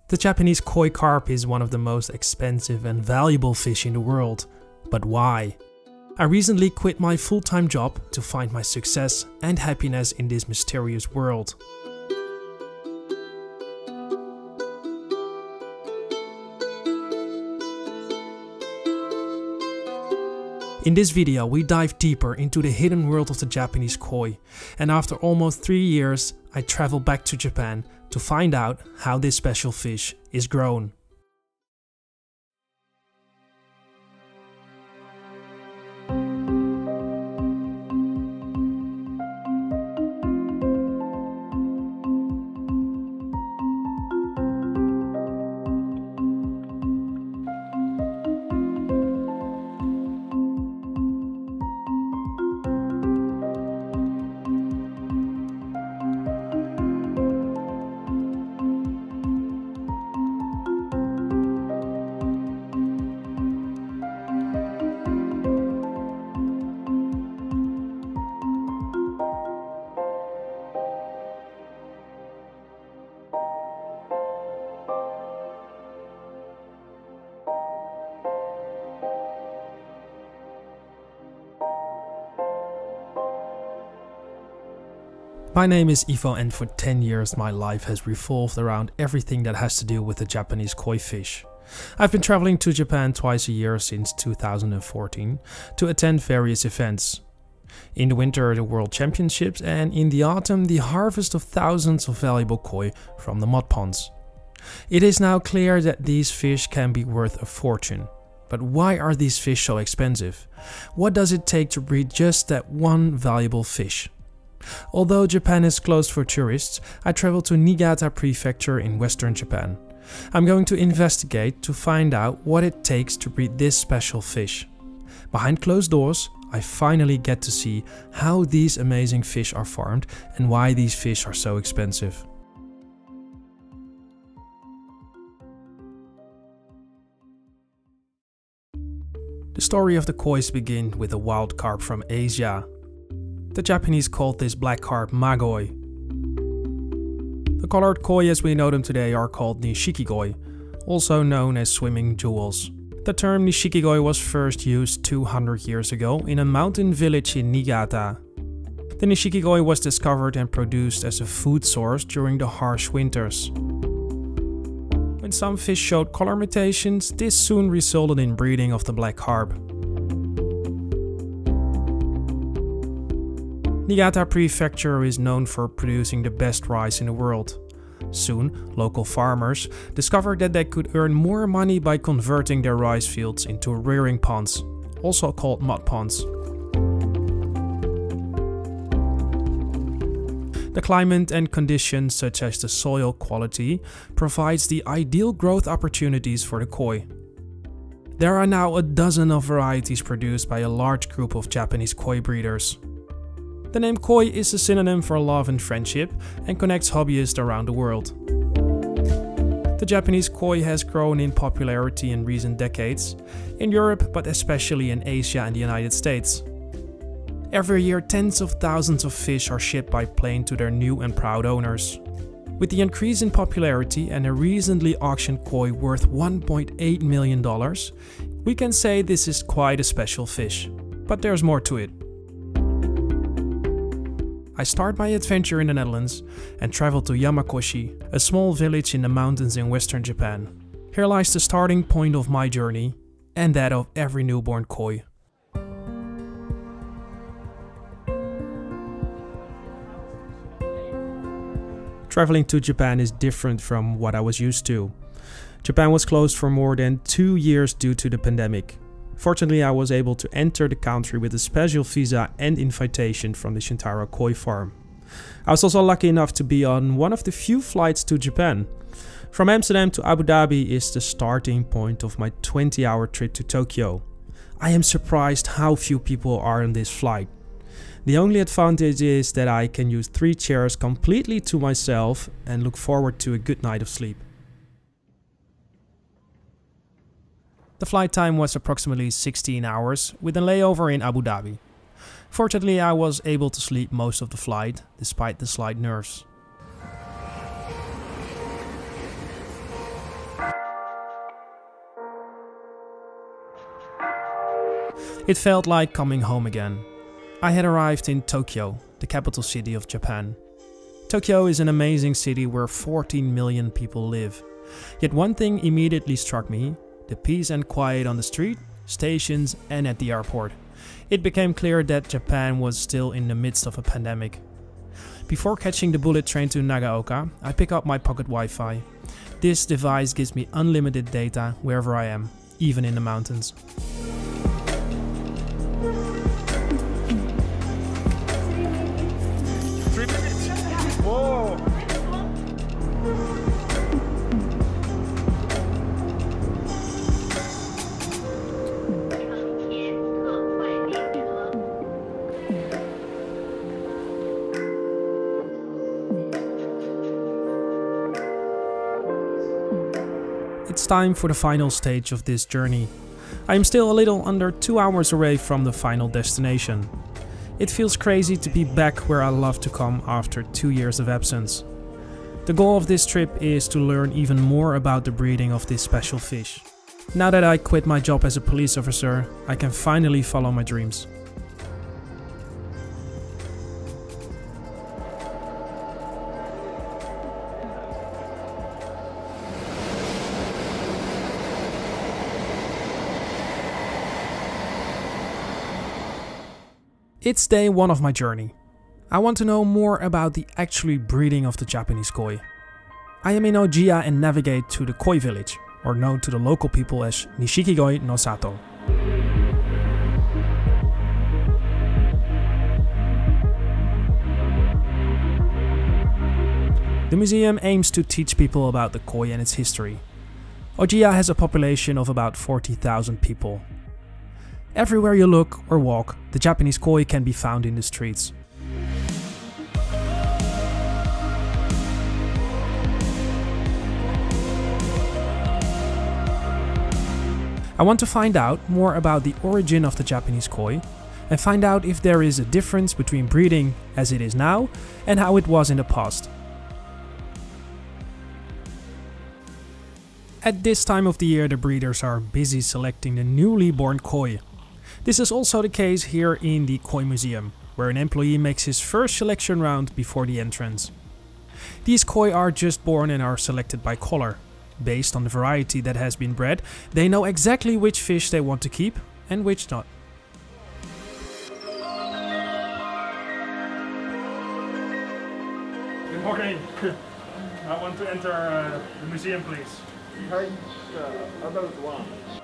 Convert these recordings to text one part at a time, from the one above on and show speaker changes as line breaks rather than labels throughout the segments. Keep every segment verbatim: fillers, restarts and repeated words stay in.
The Japanese koi carp is one of the most expensive and valuable fish in the world. But why? I recently quit my full-time job to find my success and happiness in this mysterious world. In this video we dive deeper into the hidden world of the Japanese koi, and after almost three years I travel back to Japan to find out how this special fish is grown. My name is Ivo, and for ten years my life has revolved around everything that has to do with the Japanese koi fish. I've been traveling to Japan twice a year since two thousand fourteen to attend various events. In the winter the World Championships, and in the autumn the harvest of thousands of valuable koi from the mud ponds. It is now clear that these fish can be worth a fortune. But why are these fish so expensive? What does it take to breed just that one valuable fish? Although Japan is closed for tourists, I traveled to Niigata Prefecture in western Japan. I'm going to investigate to find out what it takes to breed this special fish. Behind closed doors, I finally get to see how these amazing fish are farmed and why these fish are so expensive. The story of the kois begins with a wild carp from Asia. The Japanese called this black carp magoi. The colored koi as we know them today are called Nishikigoi, also known as swimming jewels. The term Nishikigoi was first used two hundred years ago in a mountain village in Niigata. The Nishikigoi was discovered and produced as a food source during the harsh winters. When some fish showed color mutations, this soon resulted in breeding of the black carp. Niigata Prefecture is known for producing the best rice in the world. Soon, local farmers discovered that they could earn more money by converting their rice fields into rearing ponds, also called mud ponds. The climate and conditions, such as the soil quality, provides the ideal growth opportunities for the koi. There are now a dozen of varieties produced by a large group of Japanese koi breeders. The name koi is a synonym for love and friendship and connects hobbyists around the world. The Japanese koi has grown in popularity in recent decades, in Europe but especially in Asia and the United States. Every year tens of thousands of fish are shipped by plane to their new and proud owners. With the increase in popularity and a recently auctioned koi worth one point eight million dollars, we can say this is quite a special fish. But there's more to it. I start my adventure in the Netherlands and travel to Yamakoshi, a small village in the mountains in western Japan. Here lies the starting point of my journey, and that of every newborn koi. Traveling to Japan is different from what I was used to. Japan was closed for more than two years due to the pandemic. Fortunately, I was able to enter the country with a special visa and invitation from the Shintaro Koi Farm. I was also lucky enough to be on one of the few flights to Japan. From Amsterdam to Abu Dhabi is the starting point of my twenty hour trip to Tokyo. I am surprised how few people are on this flight. The only advantage is that I can use three chairs completely to myself and look forward to a good night of sleep. The flight time was approximately sixteen hours, with a layover in Abu Dhabi. Fortunately, I was able to sleep most of the flight, despite the slight nerves. It felt like coming home again. I had arrived in Tokyo, the capital city of Japan. Tokyo is an amazing city where fourteen million people live. Yet one thing immediately struck me: the peace and quiet on the street, stations and at the airport. It became clear that Japan was still in the midst of a pandemic. Before catching the bullet train to Nagaoka, I pick up my pocket Wi-Fi. This device gives me unlimited data wherever I am, even in the mountains.
Three minutes. Whoa.
It's time for the final stage of this journey. I am still a little under two hours away from the final destination. It feels crazy to be back where I love to come after two years of absence. The goal of this trip is to learn even more about the breeding of this special fish. Now that I quit my job as a police officer, I can finally follow my dreams. It's day one of my journey. I want to know more about the actual breeding of the Japanese koi. I am in Ojiya and navigate to the koi village, or known to the local people as Nishikigoi no Sato. The museum aims to teach people about the koi and its history. Ojiya has a population of about forty thousand people. Everywhere you look or walk, the Japanese koi can be found in the streets. I want to find out more about the origin of the Japanese koi and find out if there is a difference between breeding as it is now and how it was in the past. At this time of the year, the breeders are busy selecting the newly born koi. This is also the case here in the Koi Museum, where an employee makes his first selection round before the entrance. These koi are just born and are selected by color. Based on the variety that has been bred, they know exactly which fish they want to keep and which not.
Good morning. I want to enter uh, the museum, please. Hi, uh, adult one.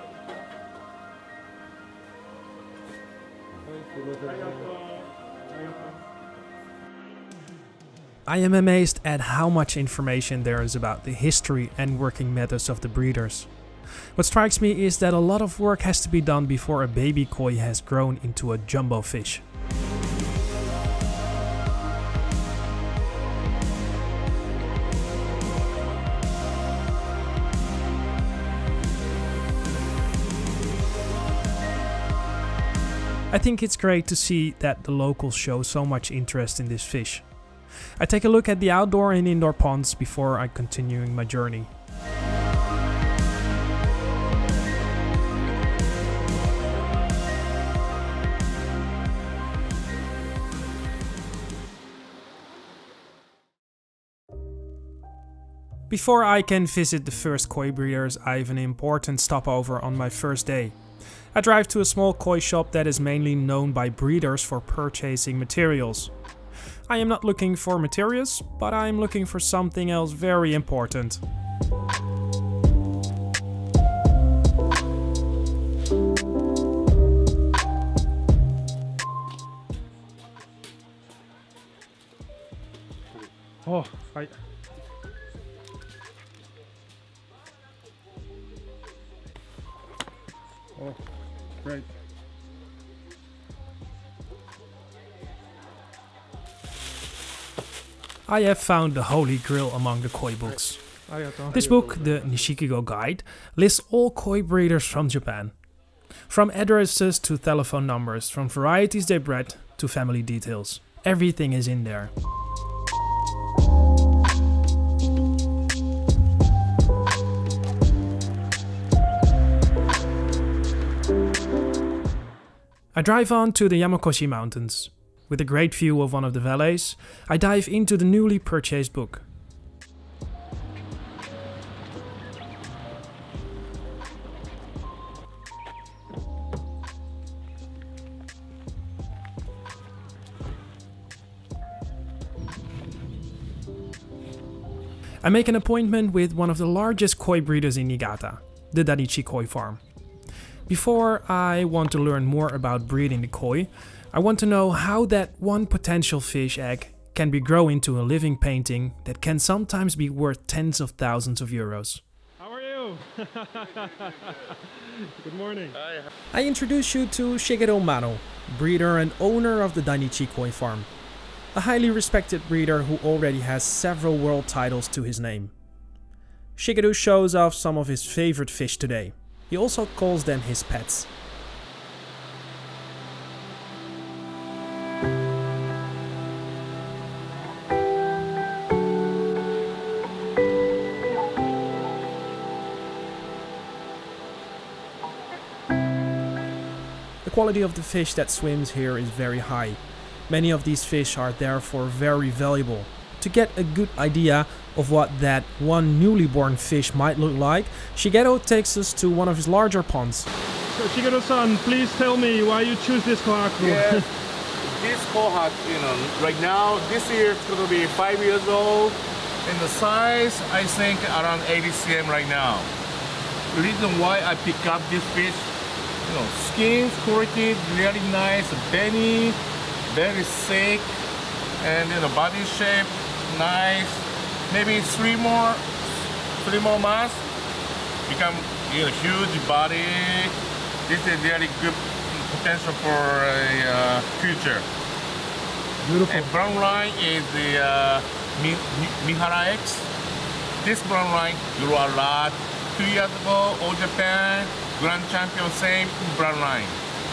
I am amazed at how much information there is about the history and working methods of the breeders. What strikes me is that a lot of work has to be done before a baby koi has grown into a jumbo fish. I think it's great to see that the locals show so much interest in this fish. I take a look at the outdoor and indoor ponds before I continuing my journey. Before I can visit the first koi breeders, I have an important stopover on my first day. I drive to a small koi shop that is mainly known by breeders for purchasing materials. I am not looking for materials, but I am looking for something else very important.
Oh, I... Oh, great.
I have found the holy grail among the koi books. This book, the Nishikigoi Guide, lists all koi breeders from Japan. From addresses to telephone numbers, from varieties they bred to family details. Everything is in there. I drive on to the Yamakoshi Mountains. With a great view of one of the valleys, I dive into the newly purchased book. I make an appointment with one of the largest koi breeders in Niigata, the Dainichi koi farm. Before I want to learn more about breeding the koi, I want to know how that one potential fish egg can be grown into a living painting that can sometimes be worth tens of thousands of euros.
How are you? Good morning. Hi.
I introduce you to Shigeru Mano, breeder and owner of the Dainichi koi farm. A highly respected breeder who already has several world titles to his name. Shigeru shows off some of his favorite fish today. He also calls them his pets. The quality of the fish that swims here is very high. Many of these fish are therefore very valuable. To get a good idea of what that one newly born fish might look like, Shigeru takes us to one of his larger ponds.
So Shigeru-san, please tell me why you choose this kohaku.
Yes, this kohaku, you know, right now, this year it's going to be five years old. And the size, I think around eighty centimeters right now. The reason why I pick up this fish, you know, skin quality, really nice, belly, very thick, and you know, body shape, nice. Maybe three more, three more months, become you know, huge body. This is really good potential for a uh, future.
Beautiful.
And brown line is the uh, Mi Mi Mihara X. This brown line grew a lot. Two years ago, All Japan Grand Champion, same brown line.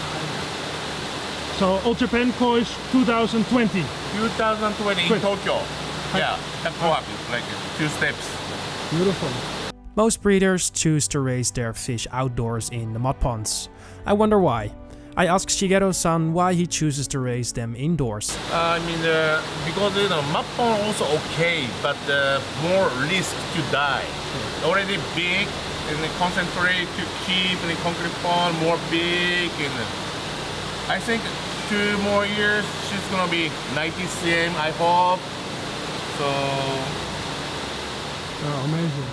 So All Japan Koi two thousand twenty.
twenty twenty in Tokyo. Yeah, that co-op is like two steps.
Beautiful.
Most breeders choose to raise their fish outdoors in the mud ponds. I wonder why. I ask Shigeru-san why he chooses to raise them indoors.
Uh, I mean, uh, because you know, mud pond also okay, but uh, more risk to die. Already big, and concentrate to keep the concrete pond more big, and I think two more years she's gonna be ninety centimeters. I hope. So.
Oh, amazing.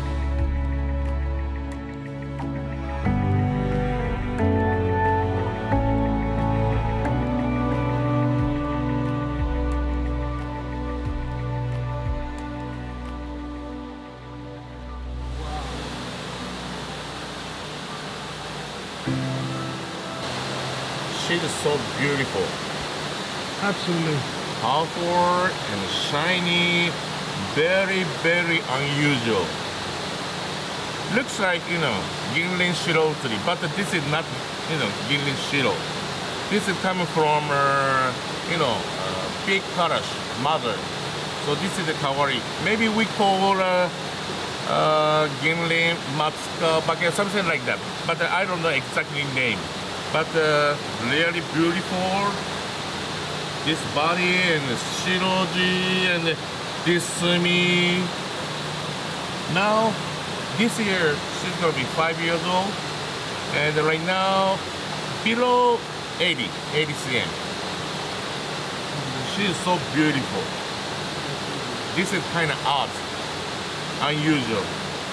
She is so beautiful.
Absolutely.
Powerful and shiny, very, very unusual. Looks like, you know, Ginrin Shiro tree, but this is not, you know, Ginrin Shiro. This is coming from, uh, you know, uh, big Karash, mother. So this is the Kawari. Maybe we call uh, uh, Ginrin, Matsuka, Bake, something like that. But uh, I don't know exactly name. But uh, really beautiful. This body and the shiroji and this Tschumi. Now, this year she's gonna be five years old, and right now below eighty, eighty centimeters. She is so beautiful. This is kind of odd, unusual.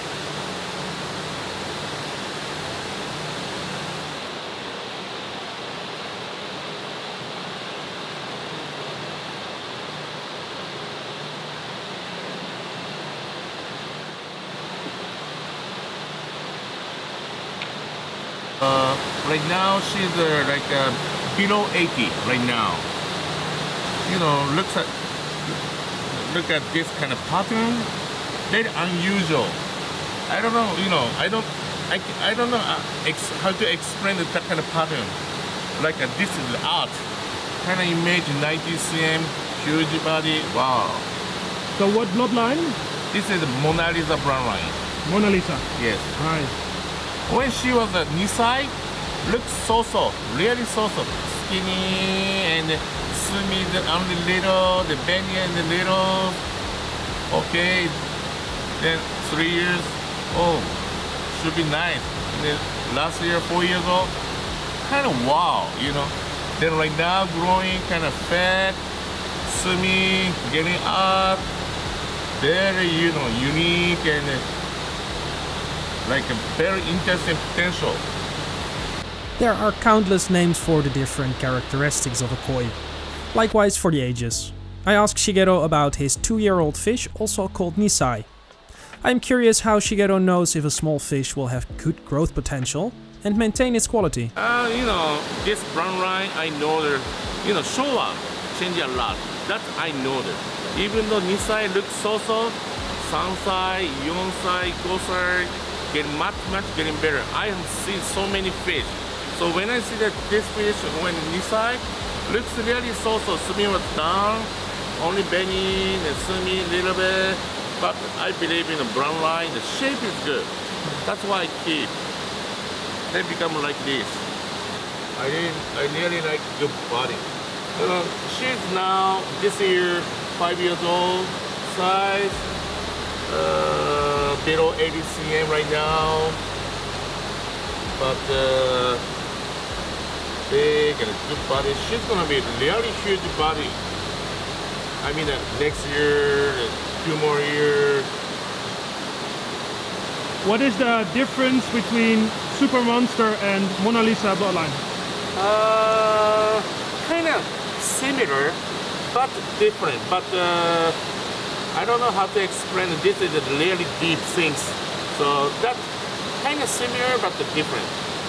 Uh, right now she's uh, like uh, below eighty right now. You know, looks at look at this kind of pattern. Very unusual. I don't know. You know, I don't. I, I don't know uh, ex how to explain that kind of pattern. Like uh, this is art. Kind of image ninety centimeters, huge body. Wow.
So what bloodline?
This is Mona Lisa brown line.
Mona Lisa.
Yes.
Right.
When she was at Nisai, looks so-so, really so-so, skinny, and Tschumi the only little, the Benny and the little. Okay, then three years, oh, should be nice. And then last year, four years old, kind of wow, you know. Then right now, growing kind of fat, Tschumi, getting up, very, you know, unique and like a very interesting potential.
There are countless names for the different characteristics of a koi. Likewise for the ages. I asked Shigeru about his two-year-old fish, also called Nisai. I am curious how Shigeru knows if a small fish will have good growth potential and maintain its quality.
Uh, you know, this brown line, I know that, you know, Showa changed a lot. That I know that. Even though Nisai looks so-so, Sansai, Yonsai, Gosai, getting much, much getting better. I have seen so many fish. So when I see that this fish, when Nisai, looks really so-so, Tschumi was down, only Benny and Tschumi a little bit, but I believe in the brown line, the shape is good. That's why I keep. They become like this. I didn't, I really like good body. You know, she's now, this year, five years old, size, uh, below eighty centimeters right now, but uh, big and good body. She's gonna be really huge body. I mean, uh, next year, two more years.
What is the difference between Super Monster and Mona Lisa bloodline?
Uh, kind of similar, but different. But uh, I don't know how to explain. This is a really deep things. So that's kind of similar, but different.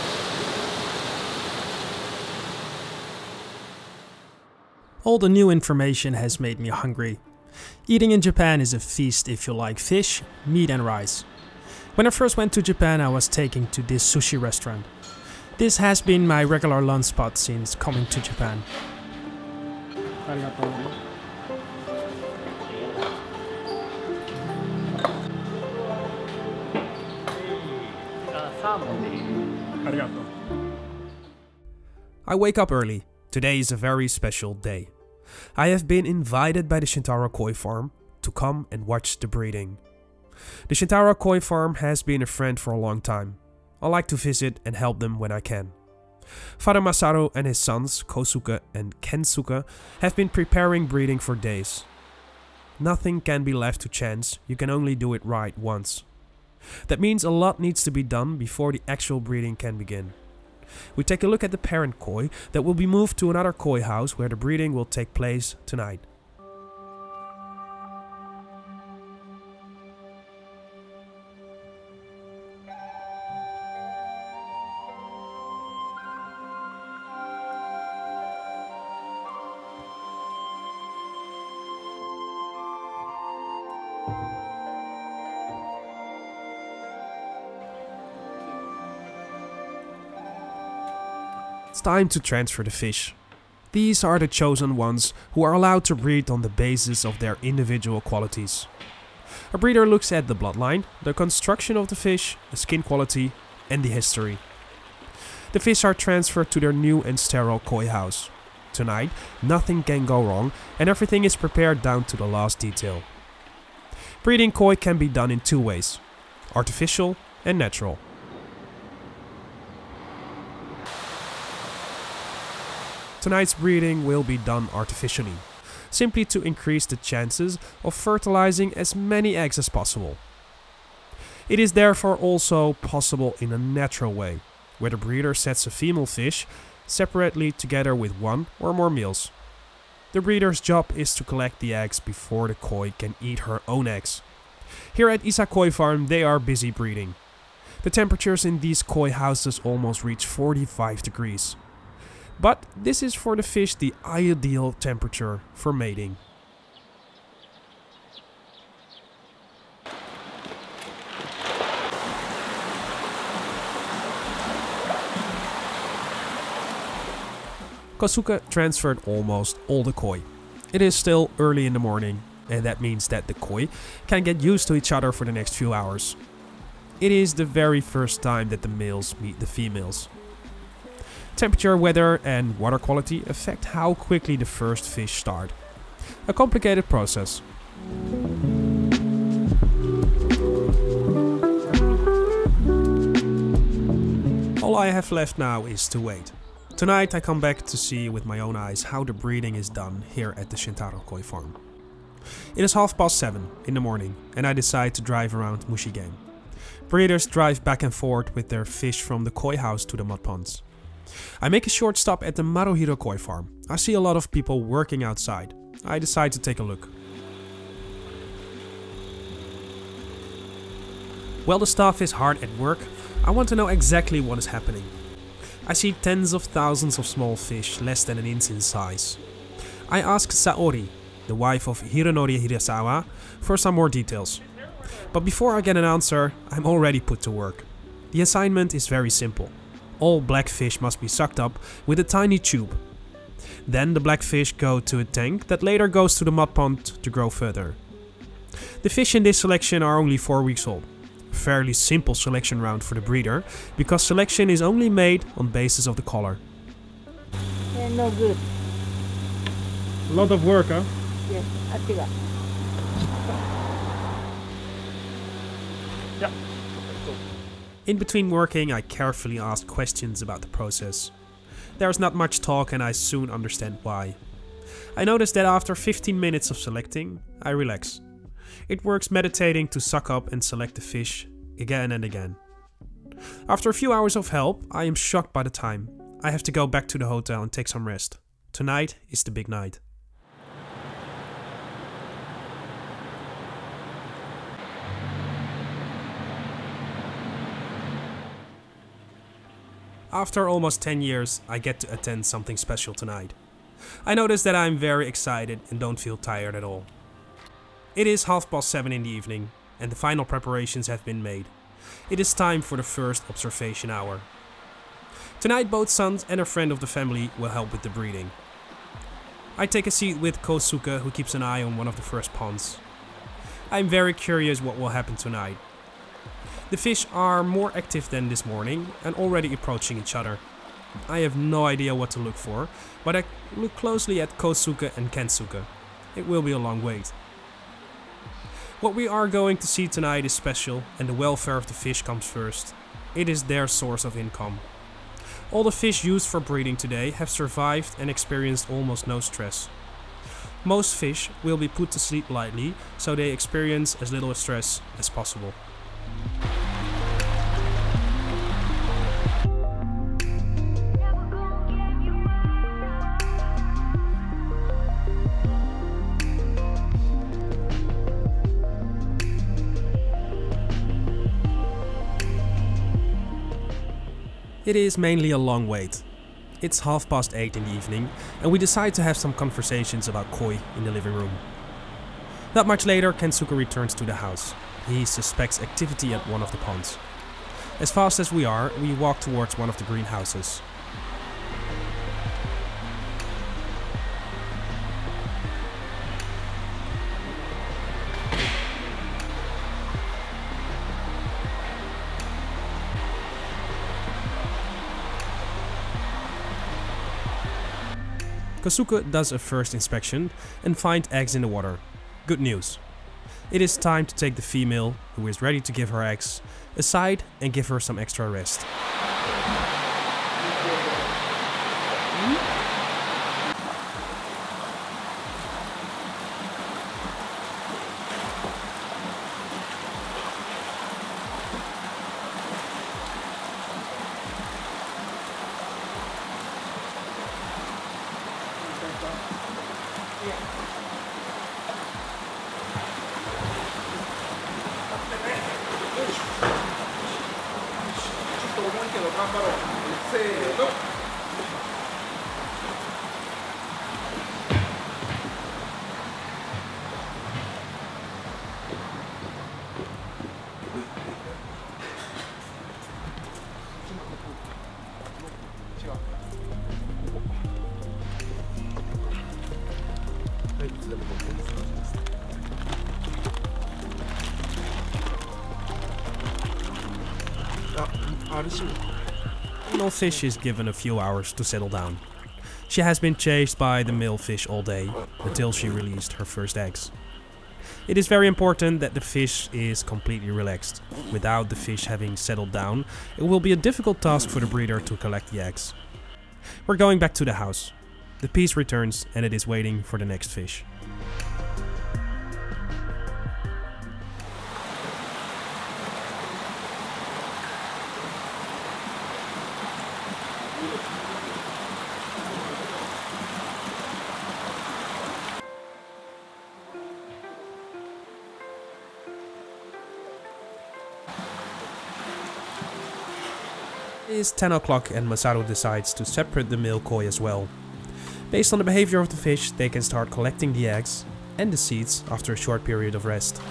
All the new information has made me hungry. Eating in Japan is a feast if you like fish, meat and rice. When I first went to Japan, I was taken to this sushi restaurant. This has been my regular lunch spot since coming to Japan. I wake up early. Today is a very special day. I have been invited by the Shintaro Koi Farm to come and watch the breeding. The Shintaro Koi Farm has been a friend for a long time. I like to visit and help them when I can. Father Masaru and his sons, Kosuke and Kensuke, have been preparing breeding for days. Nothing can be left to chance, you can only do it right once. That means a lot needs to be done before the actual breeding can begin. We take a look at the parent koi that will be moved to another koi house where the breeding will take place tonight. It's time to transfer the fish. These are the chosen ones who are allowed to breed on the basis of their individual qualities. A breeder looks at the bloodline, the construction of the fish, the skin quality and the history. The fish are transferred to their new and sterile koi house. Tonight, nothing can go wrong and everything is prepared down to the last detail. Breeding koi can be done in two ways, artificial and natural. Tonight's breeding will be done artificially, simply to increase the chances of fertilizing as many eggs as possible. It is therefore also possible in a natural way, where the breeder sets a female fish separately together with one or more males. The breeder's job is to collect the eggs before the koi can eat her own eggs. Here at Isa Koi Farm they are busy breeding. The temperatures in these koi houses almost reach forty-five degrees. But this is for the fish the ideal temperature for mating. Kosuke transferred almost all the koi. It is still early in the morning, and that means that the koi can get used to each other for the next few hours. It is the very first time that the males meet the females. Temperature, weather and water quality affect how quickly the first fish start. A complicated process. All I have left now is to wait. Tonight I come back to see with my own eyes how the breeding is done here at the Shintaro Koi farm. It is half past seven in the morning and I decide to drive around Mushigame. Breeders drive back and forth with their fish from the koi house to the mud ponds. I make a short stop at the Maruhiro Koi farm. I see a lot of people working outside. I decide to take a look. While the staff is hard at work, I want to know exactly what is happening. I see tens of thousands of small fish less than an inch in size. I ask Saori, the wife of Hironori Hirasawa, for some more details. But before I get an answer, I'm already put to work. The assignment is very simple. All black fish must be sucked up with a tiny tube. Then the black fish go to a tank that later goes to the mud pond to grow further. The fish in this selection are only four weeks old. A fairly simple selection round for the breeder, because selection is only made on basis of the color.
Yeah, no good.
A lot of work, huh?
Yes, I think.
Yeah.
In between working, I carefully ask questions about the process. There's not much talk and I soon understand why. I notice that after fifteen minutes of selecting, I relax. It works meditating to suck up and select the fish again and again. After a few hours of help, I am shocked by the time. I have to go back to the hotel and take some rest. Tonight is the big night. After almost ten years, I get to attend something special tonight. I notice that I'm very excited and don't feel tired at all. It is half past seven in the evening and the final preparations have been made. It is time for the first observation hour. Tonight both sons and a friend of the family will help with the breeding. I take a seat with Kosuke, who keeps an eye on one of the first ponds. I am very curious what will happen tonight. The fish are more active than this morning and already approaching each other. I have no idea what to look for, but I look closely at Kosuke and Kensuke. It will be a long wait. What we are going to see tonight is special and the welfare of the fish comes first. It is their source of income. All the fish used for breeding today have survived and experienced almost no stress. Most fish will be put to sleep lightly, so they experience as little stress as possible. It is mainly a long wait. It's half past eight in the evening and we decide to have some conversations about koi in the living room. Not much later, Kensuke returns to the house. He suspects activity at one of the ponds. As fast as we are, we walk towards one of the greenhouses. Kosuke does a first inspection and finds eggs in the water. Good news. It is time to take the female, who is ready to give her eggs, aside and give her some extra rest. Female fish is given a few hours to settle down. She has been chased by the male fish all day, until she released her first eggs. It is very important that the fish is completely relaxed. Without the fish having settled down, it will be a difficult task for the breeder to collect the eggs. We're going back to the house. The piece returns and it is waiting for the next fish. It is ten o'clock and Masaru decides to separate the male koi as well. Based on the behavior of the fish, they can start collecting the eggs and the seeds after a short period of rest.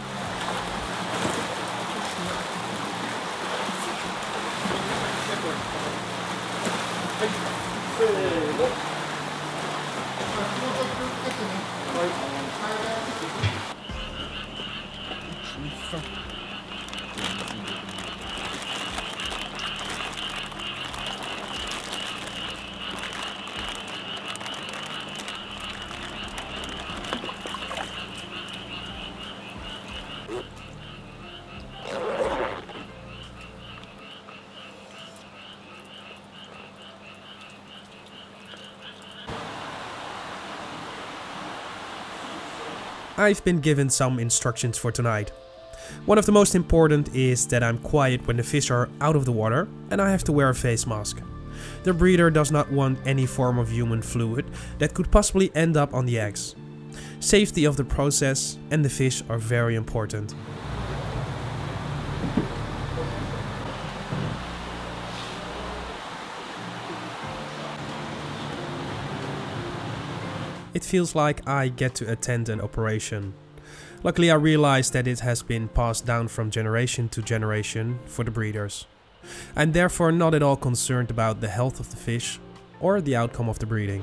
I've been given some instructions for tonight. One of the most important is that I'm quiet when the fish are out of the water and I have to wear a face mask. The breeder does not want any form of human fluid that could possibly end up on the eggs. Safety of the process and the fish are very important. It feels like I get to attend an operation. Luckily I realized that it has been passed down from generation to generation for the breeders. I'm therefore not at all concerned about the health of the fish or the outcome of the breeding.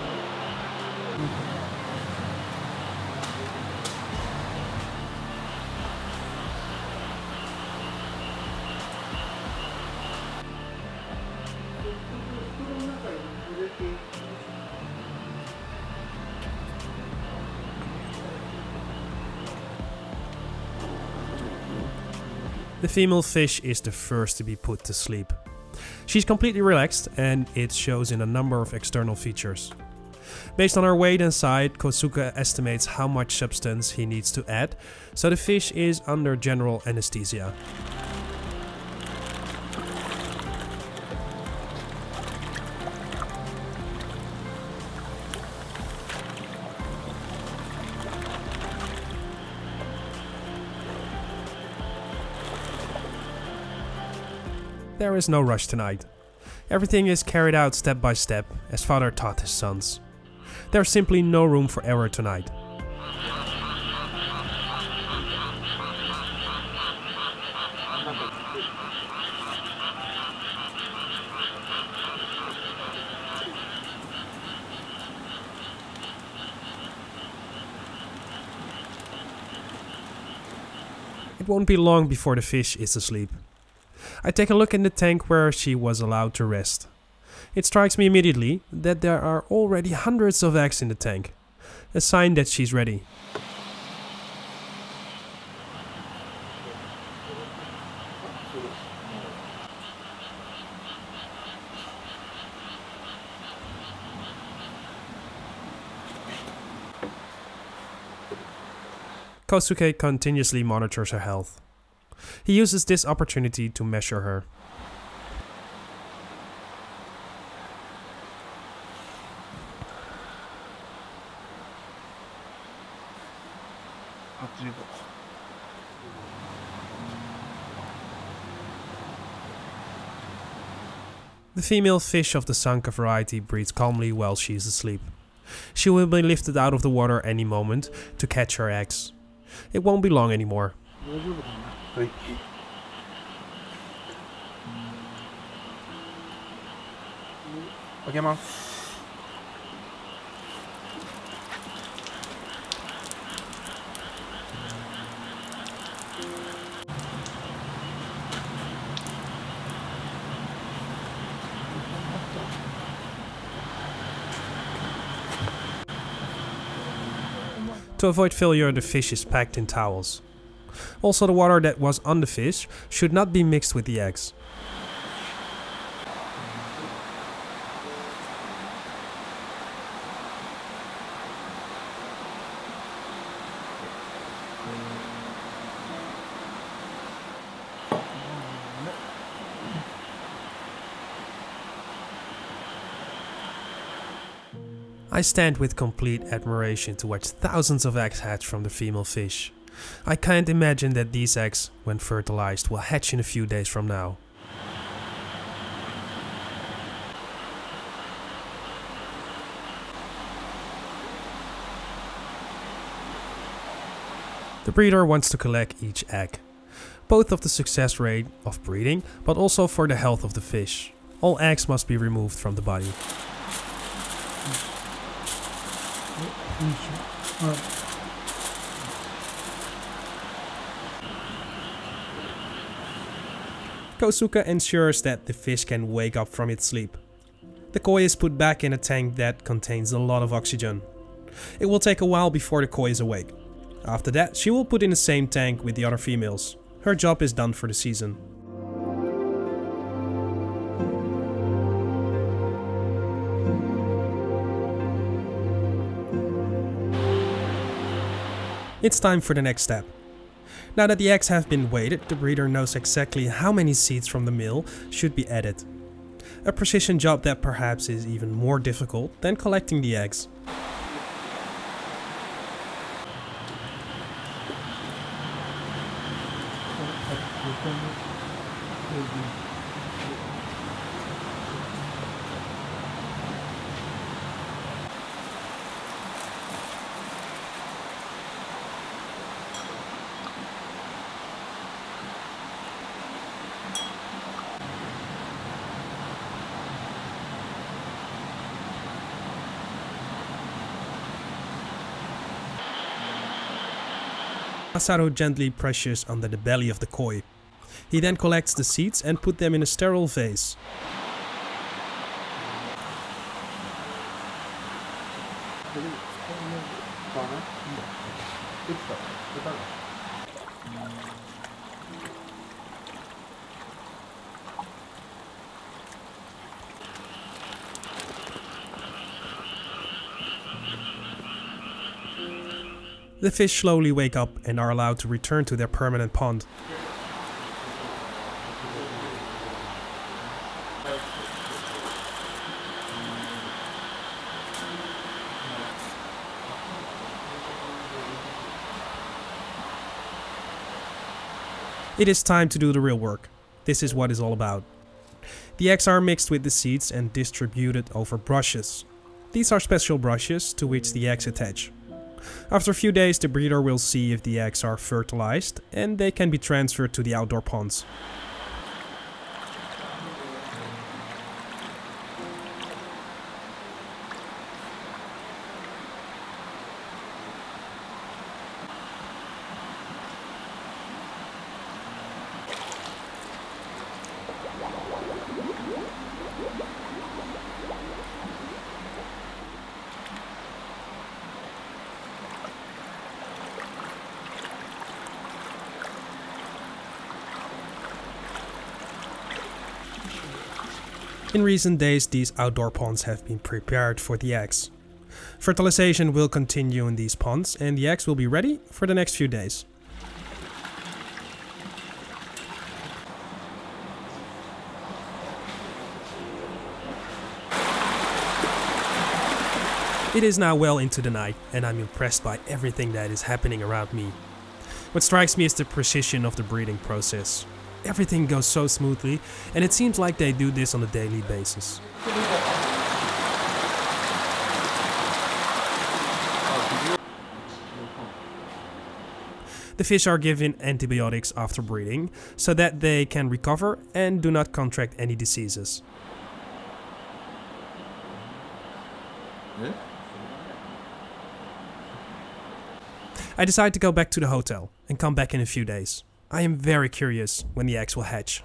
The female fish is the first to be put to sleep. She's completely relaxed and it shows in a number of external features. Based on her weight and size, Kosuke estimates how much substance he needs to add, so the fish is under general anesthesia. There is no rush tonight. Everything is carried out step by step, as father taught his sons. There's simply no room for error tonight. It won't be long before the fish is asleep. I take a look in the tank where she was allowed to rest. It strikes me immediately that there are already hundreds of eggs in the tank, a sign that she's ready. Kosuke continuously monitors her health. He uses this opportunity to measure her. The female fish of the Sanka variety breathes calmly while she is asleep. She will be lifted out of the water any moment to catch her eggs. It won't be long anymore. To avoid failure, the fish is packed in towels. Also, the water that was on the fish should not be mixed with the eggs. I stand with complete admiration to watch thousands of eggs hatch from the female fish. I can't imagine that these eggs, when fertilized, will hatch in a few days from now. The breeder wants to collect each egg, both of the success rate of breeding, but also for the health of the fish. All eggs must be removed from the body. Kosuke ensures that the fish can wake up from its sleep. The koi is put back in a tank that contains a lot of oxygen. It will take a while before the koi is awake. After that, she will put in the same tank with the other females. Her job is done for the season. It's time for the next step. Now that the eggs have been weighed, the breeder knows exactly how many seeds from the male should be added. A precision job that perhaps is even more difficult than collecting the eggs. Masaru gently presses under the belly of the koi. He then collects the seeds and puts them in a sterile vase. The fish slowly wake up and are allowed to return to their permanent pond. It is time to do the real work. This is what it's all about. The eggs are mixed with the seeds and distributed over brushes. These are special brushes to which the eggs attach. After a few days, the breeder will see if the eggs are fertilized and they can be transferred to the outdoor ponds. In recent days, these outdoor ponds have been prepared for the eggs. Fertilization will continue in these ponds and the eggs will be ready for the next few days. It is now well into the night and I'm impressed by everything that is happening around me. What strikes me is the precision of the breeding process. Everything goes so smoothly, and it seems like they do this on a daily basis. The fish are given antibiotics after breeding, so that they can recover and do not contract any diseases. I decide to go back to the hotel and come back in a few days. I am very curious when the eggs will hatch.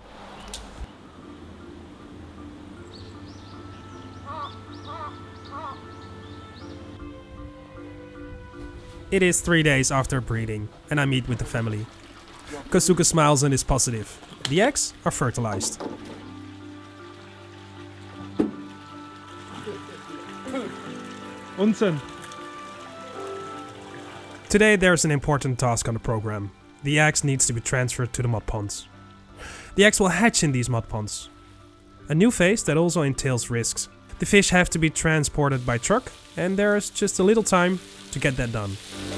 It is three days after breeding, and I meet with the family. Kosuke smiles and is positive. The eggs are fertilized.
Unsinn.
Today there's an important task on the program. The eggs needs to be transferred to the mud ponds. The eggs will hatch in these mud ponds. A new phase that also entails risks. The fish have to be transported by truck, and there's just a little time to get that done.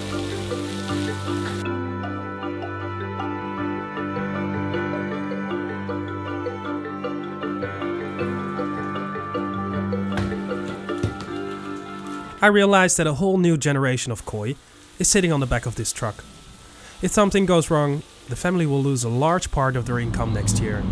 I realized that a whole new generation of koi is sitting on the back of this truck. If something goes wrong, the family will lose a large part of their income next year.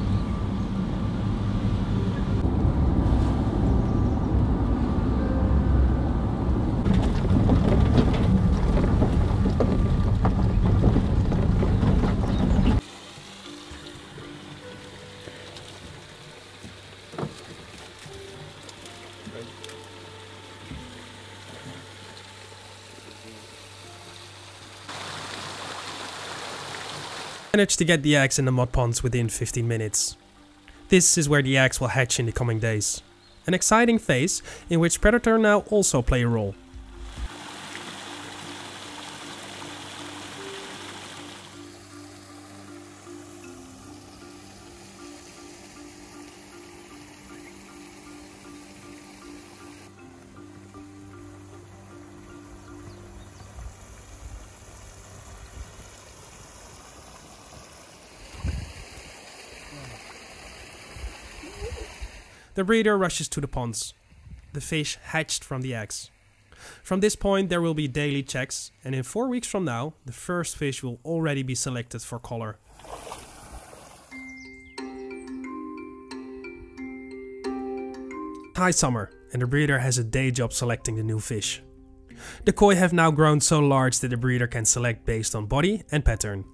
Managed to get the eggs in the mud ponds within fifteen minutes. This is where the eggs will hatch in the coming days. An exciting phase in which predator now also play a role. The breeder rushes to the ponds. The fish hatched from the eggs. From this point there will be daily checks, and in four weeks from now the first fish will already be selected for color. High summer, and the breeder has a day job selecting the new fish. The koi have now grown so large that the breeder can select based on body and pattern.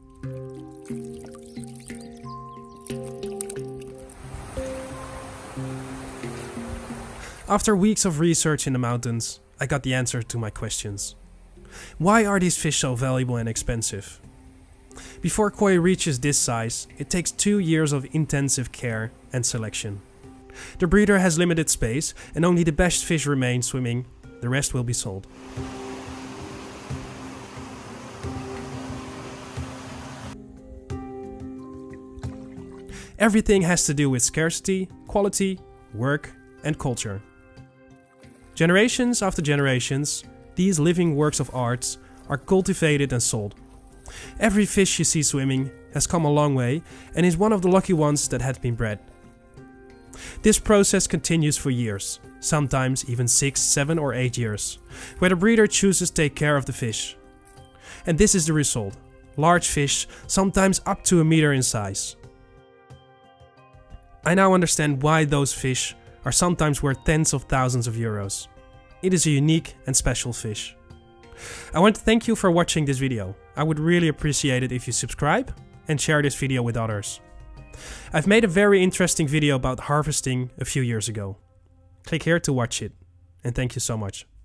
After weeks of research in the mountains, I got the answer to my questions. Why are these fish so valuable and expensive? Before koi reaches this size, it takes two years of intensive care and selection. The breeder has limited space and only the best fish remain swimming, the rest will be sold. Everything has to do with scarcity, quality, work and culture. Generations after generations, these living works of art are cultivated and sold. Every fish you see swimming has come a long way and is one of the lucky ones that had been bred. This process continues for years, sometimes even six, seven or eight years, where the breeder chooses to take care of the fish. And this is the result: large fish, sometimes up to a meter in size. I now understand why those fish are sometimes worth tens of thousands of euros. It is a unique and special fish. I want to thank you for watching this video. I would really appreciate it if you subscribe and share this video with others. I've made a very interesting video about harvesting a few years ago. Click here to watch it, and thank you so much.